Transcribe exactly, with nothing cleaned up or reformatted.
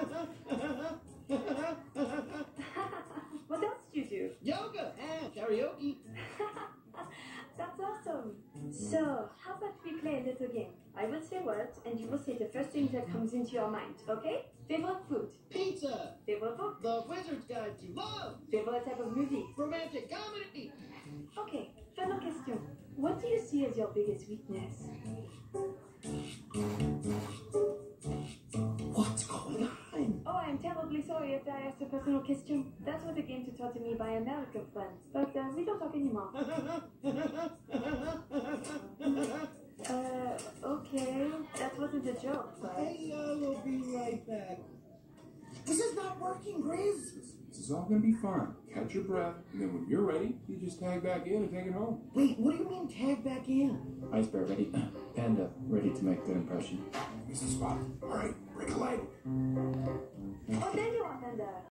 What else do you do? Yoga and karaoke. That's awesome. So, how about we play a little game? I will say words, and you will say the first thing that comes into your mind, okay? Favorite food? Pizza. Favorite book? The Wizard's Guide to Love. Favorite type of music? Romantic comedy. Okay, final question. What do you see as your biggest weakness? What's going on? Oh, I'm terribly sorry if I asked a personal question. That was a game to taught to me by American friends, but uh, we don't talk anymore. uh, okay, that wasn't a joke, but... Hey, uh, we'll be right back. This is not working, Grizz. This is all gonna be fine. Catch your breath, and then when you're ready, you just tag back in and take it home. Wait, what do you mean tag back in? Ice Bear ready. Panda ready to make good impression. This is spot. All right, break a leg. Oh, there you are, Panda.